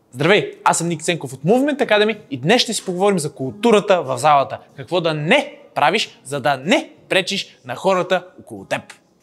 Здравей, аз съм Ник Ценков от Movement Academy и днес ще си поговорим за културата в залата. Какво да не правиш, за да не пречиш на хората около теб.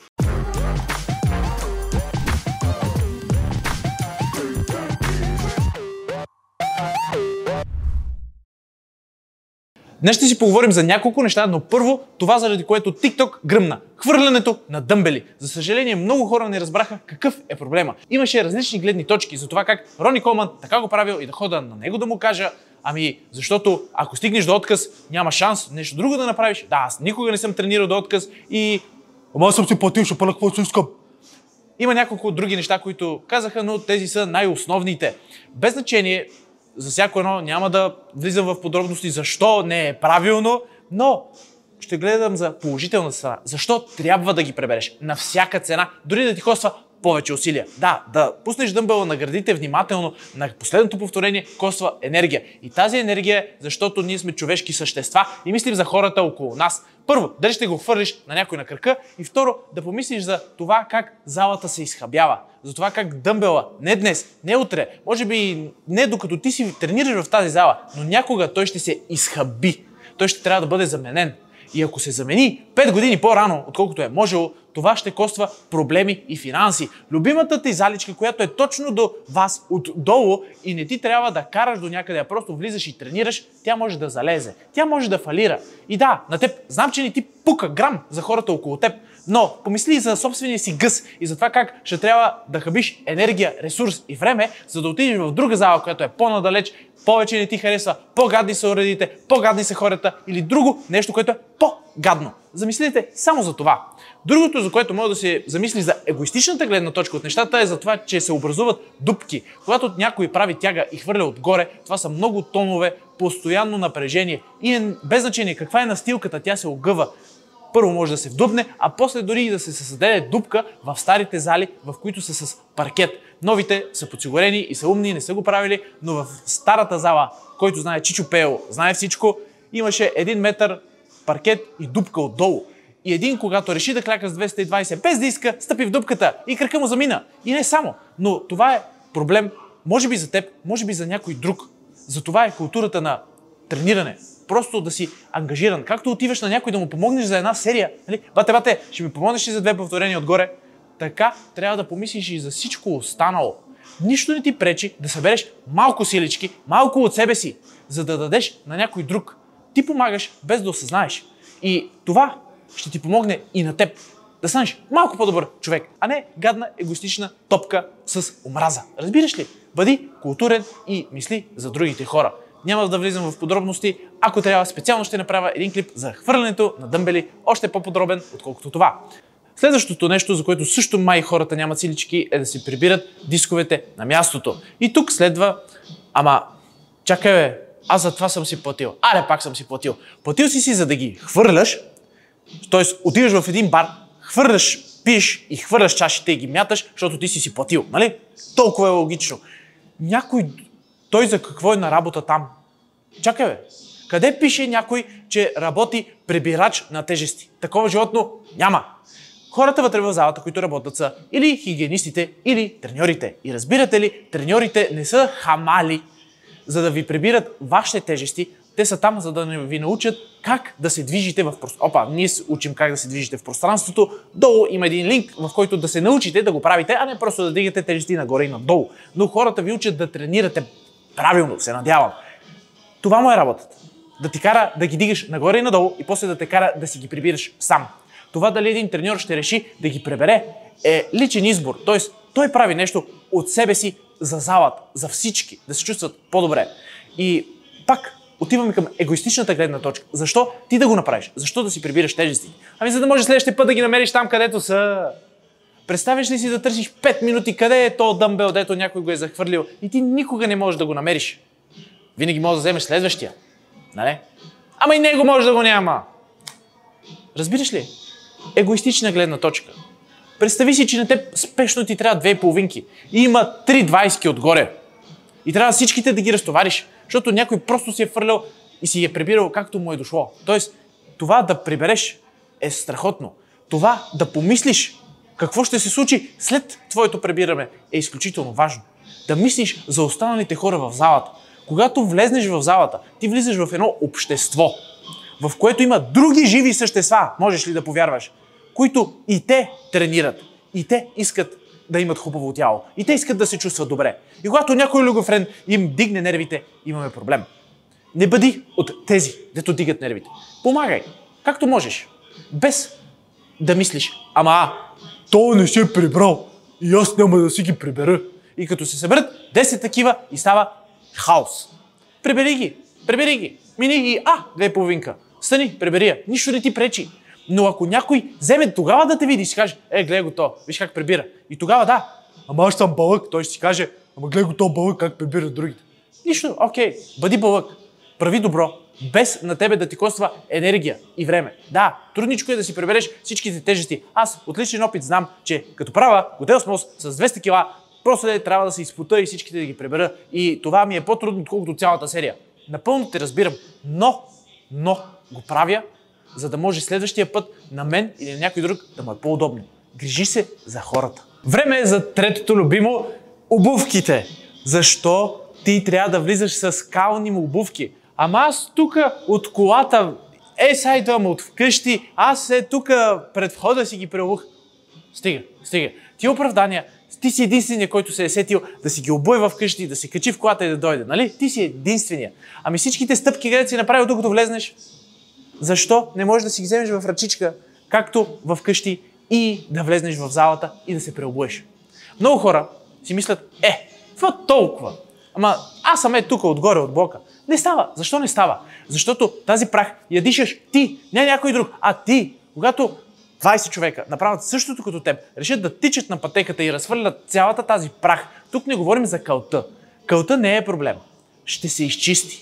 Днес ще си поговорим за няколко неща, но първо това, заради което TikTok гръмна. Хвърлянето на дъмбели. За съжаление, много хора не разбраха какъв е проблема. Имаше различни гледни точки за това как Рони Колман така го правил и да хода на него да му кажа: ами, защото ако стигнеш до отказ, няма шанс нещо друго да направиш. Да, аз никога не съм тренирал до отказ и... Ама аз съм си платил, ще пъля каквото искам. Има няколко други неща, които казаха, но тези са най-основните. Без значение, за всяко едно няма да влизам в подробности защо не е правилно, но ще гледам за положителната страна. Защо трябва да ги пребереш на всяка цена, дори да ти коства повече усилия. Да пуснеш дъмбела на гърдите внимателно, на последното повторение коства енергия. И тази енергия е защото ние сме човешки същества и мислим за хората около нас. Първо, дали ще го хвърлиш на някой на кръка и второ, да помислиш за това как залата се изхабява. За това как дъмбела, не днес, не утре, може би не докато ти си тренираш в тази зала, но някога той ще се изхаби. Той ще трябва да бъде заменен. И ако се замени 5 години по-рано, отколкото е можело, това ще коства проблеми и финанси. Любимата ти заличка, която е точно до вас отдолу и не ти трябва да караш до някъде, а просто влизаш и тренираш, тя може да залезе. Тя може да фалира. И да, на теб знам, че не ти пука грам за хората около теб, но помисли за собствения си гъс и за това как ще трябва да хабиш енергия, ресурс и време, за да отидеш в друга зала, която е по-надалеч, повече не ти харесва, по-гадни са уредите, по-гадни са хората или друго нещо, което е по-гадно. Замислите само за това. Другото, за което може да се замисли за егоистичната гледна точка от нещата, е за това, че се образуват дупки. Когато някой прави тяга и хвърля отгоре, това са много тонове, постоянно напрежение и е без значение каква е настилката, тя се огъва. Първо може да се вдупне, а после дори и да се създаде дупка в старите зали, в които са с паркет. Новите са подсигурени и са умни, не са го правили, но в старата зала, който знае Чичо Пео, знае всичко, имаше 1 метър паркет и дупка отдолу. И един, когато реши да кляка с 220, без да иска, стъпи в дупката и кръка му замина. И не само. Но това е проблем, може би за теб, може би за някой друг. Затова е културата на трениране. Просто да си ангажиран. Както отиваш на някой да му помогнеш за една серия. Нали? Бате, ще ми помогнеш ли за 2 повторения отгоре? Така трябва да помислиш и за всичко останало. Нищо не ти пречи да събереш малко силички, малко от себе си, за да дадеш на някой друг. Ти помагаш без да осъзнаеш. И това ще ти помогне и на теб да станеш малко по-добър човек, а не гадна, егоистична топка с омраза. Разбираш ли? Бъди културен и мисли за другите хора. Няма да влизам в подробности. Ако трябва, специално ще направя един клип за хвърлянето на дъмбели, още по-подробен, отколкото това. Следващото нещо, за което също май хората нямат силички, е да си прибират дисковете на мястото. И тук следва: ама, чакай бе, аз за това съм си платил. Пак съм си платил. Платил си за да ги хвърляш, т.е. отиваш в един бар, хвърляш, пиеш и хвърляш чашите и ги мяташ, защото ти си платил, нали? Толкова е логично. Той за какво е на работа там? Чакай бе, къде пише някой, че работи прибирач на тежести? Такова животно няма. Хората вътре в залата, които работят, са или хигиенистите, или треньорите. И разбирате ли, треньорите не са хамали, за да ви прибират вашите тежести. Те са там, за да ви научат как да се движите в пространството. Ние учим как да се движите в пространството. Долу има един линк, в който да се научите да го правите, а не просто да дигате тежести нагоре и надолу. Но хората ви учат да тренирате правилно, се надявам. Това му е работата. Да ти кара да ги дигаш нагоре и надолу и после да те кара да си ги прибираш сам. Това дали един треньор ще реши да ги пребере е личен избор. Тоест, той прави нещо от себе си за залата, за всички, да се чувстват по-добре. И пак отиваме към егоистичната гледна точка. Защо ти да го направиш? Защо да си прибираш тежести? За да можеш следващия път да ги намериш там, където са. Представиш ли си да търсиш 5 минути къде е то дъмбел, дето някой го е захвърлил и ти никога не можеш да го намериш. Винаги можеш да вземеш следващия. Нали? Ама и него може да го няма. Разбираш ли? Егоистична гледна точка. Представи си, че на теб спешно ти трябва 2,5 и има 3 20 отгоре. И трябва всичките да ги разтовариш, защото някой просто си е фърлял и си е прибирал както му е дошло. Тоест, това да прибереш е страхотно. Това да помислиш какво ще се случи след твоето прибиране е изключително важно. Да мислиш за останалите хора в залата. Когато влезнеш в залата, ти влизаш в едно общество, в което има други живи същества, можеш ли да повярваш, които и те тренират, и те искат да имат хубаво тяло, и те искат да се чувстват добре. И когато някой люгофрен им дигне нервите, имаме проблем. Не бъди от тези, дето дигат нервите. Помагай, както можеш, без да мислиш, той не се е прибрал и аз няма да си ги прибера. И като се съберат 10 такива и става хаос. Прибери ги, мини ги, гледай половинка. Стани, прибери я, нищо не ти пречи. Но ако някой вземе тогава да те види и си каже, гледай го то, виж как прибира. И тогава да, аз съм бълък, той ще си каже, гледай го то бълък, как прибира другите. Нищо, окей, бъди бълък, прави добро, без на тебе да ти коства енергия и време. Да, трудничко е да си прибереш всичките тежести. Аз от личен опит знам, че като правя готел мост с 200 кила, просто трябва да се изпота и всичките да ги прибера. И това ми е по-трудно, отколкото цялата серия. Напълно те разбирам, но го правя, за да може следващия път на мен или на някой друг да му е по-удобно. Грижи се за хората. Време е за третото любимо – обувките. Защо ти трябва да влизаш с скални обувки? Аз тук от колата, сега идвам от вкъщи, аз тук пред входа си ги преобух. Стига. Ти оправдания, ти си единствения, който се е сетил да си ги обуе вкъщи, да се качи в колата и да дойде, нали? Ти си единствения. Всичките стъпки, където си направил докато влезнеш, защо не можеш да си ги вземеш в ръчичка, както вкъщи и да влезнеш в залата и да се преобуеш? Много хора си мислят, какво толкова? Аз съм тук отгоре от блока. Не става. Защо не става? Защото тази прах я дишаш ти, не някой друг, а ти. Когато 20 човека направят същото като теб, решат да тичат на пътеката и разхвърлят цялата тази прах, тук не говорим за кълта. Кълта не е проблем. Ще се изчисти.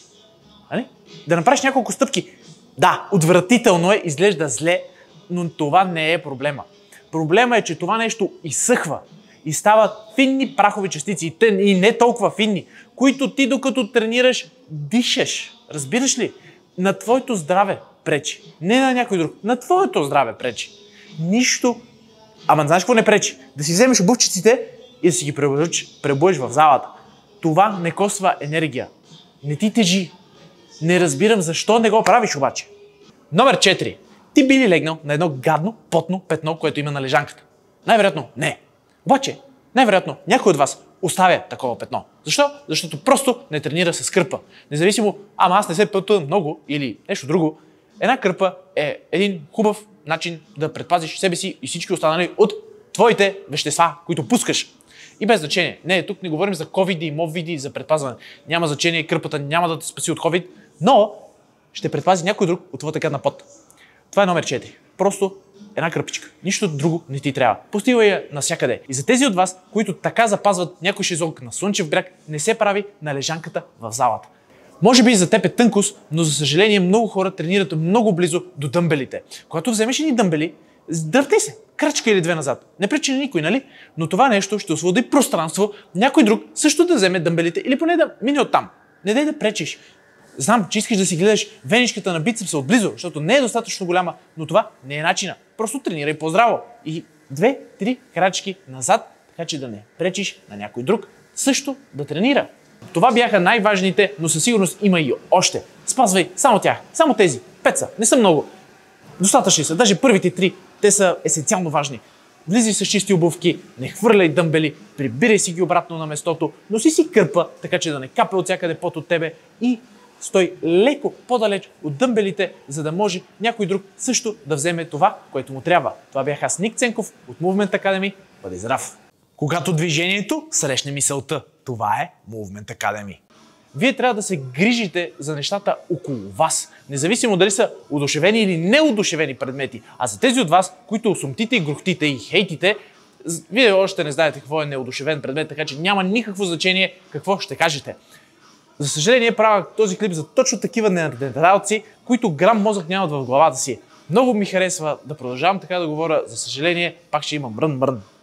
Да направиш няколко стъпки. Да, отвратително е, изглежда зле, но това не е проблема. Проблема е, че това нещо изсъхва и стават финни прахови частици и не толкова финни, които ти докато тренираш, дишаш. Разбираш ли? На твоето здраве пречи. Не на някой друг. На твоето здраве пречи. Нищо. Знаеш какво не пречи? Да си вземеш обувчиците и да си ги пребуеш в залата. Това не коства енергия. Не ти тежи. Не разбирам защо не го правиш обаче. Номер 4. Ти би ли легнал на едно гадно, потно петно, което има на лежанката? Най-вероятно не. Обаче, най-вероятно някой от вас оставя такова петно. Защо? Защото просто не тренира с кърпа. Независимо, аз не се пътувам много или нещо друго, една кърпа е един хубав начин да предпазиш себе си и всички останали от твоите вещества, които пускаш. И без значение. Тук не говорим за ковиди и мовиди, за предпазване. Няма значение, кърпата няма да те спаси от ковид, но ще предпази някой друг от твоята гадна пот. Това е номер 4. Просто една кърпичка. Нищо друго не ти трябва. Постигай я навсякъде. И за тези от вас, които така запазват някой шезлонг на Слънчев бряг, не се прави на лежанката в залата. Може би за теб е тънкост, но за съжаление много хора тренират много близо до дъмбелите. Когато вземеш едни дъмбели, дръпни се, крачка или две назад. Не пречи на никой, нали? Но това нещо ще освободи пространство някой друг също да вземе дъмбелите или поне да мине оттам. Не дай да пречиш. Знам, че искаш да си гледаш веничката на бицепса отблизо, защото не е достатъчно голяма, но това не е начина. Просто тренирай по-здраво. И 2-3 крачки назад, така че да не пречиш на някой друг също да тренира. Това бяха най-важните, но със сигурност има и още. Спазвай само тях. Само тези. 5 са. Не са много. Достатъчни са. Даже първите 3. Те са есенциално важни. Влизай с чисти обувки, не хвърляй дъмбели, прибирай си ги обратно на местото, носи си кърпа, така че да не капе от всякъде пот от тебе и стой леко по-далеч от дъмбелите, за да може някой друг също да вземе това, което му трябва. Това бях аз, Ник Ценков от Movement Academy. Бъди здрав! Когато движението срещне мисълта, това е Movement Academy. Вие трябва да се грижите за нещата около вас, независимо дали са одушевени или неодушевени предмети. А за тези от вас, които сумтите и грохтите и хейтите, вие още не знаете какво е неодушевен предмет, така че няма никакво значение какво ще кажете. За съжаление правя този клип за точно такива неандерталци, които грам мозък нямат в главата си. Много ми харесва да продължавам така да говоря, за съжаление пак ще има мрън-мрън.